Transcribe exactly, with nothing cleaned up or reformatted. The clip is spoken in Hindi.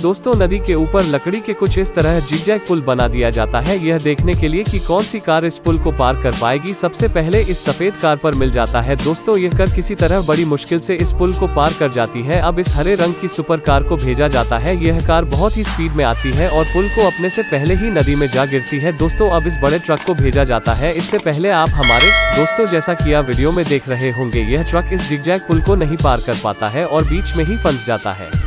दोस्तों नदी के ऊपर लकड़ी के कुछ इस तरह जिगजैग पुल बना दिया जाता है, यह देखने के लिए कि कौन सी कार इस पुल को पार कर पाएगी। सबसे पहले इस सफेद कार पर मिल जाता है। दोस्तों यह कार किसी तरह बड़ी मुश्किल से इस पुल को पार कर जाती है। अब इस हरे रंग की सुपर कार को भेजा जाता है। यह कार बहुत ही स्पीड में आती है और पुल को अपने से पहले ही नदी में जा गिरती है। दोस्तों अब इस बड़े ट्रक को भेजा जाता है। इससे पहले आप हमारे दोस्तों जैसा कि आप वीडियो में देख रहे होंगे, यह ट्रक इस जिगजैग पुल को नहीं पार कर पाता है और बीच में ही फंस जाता है।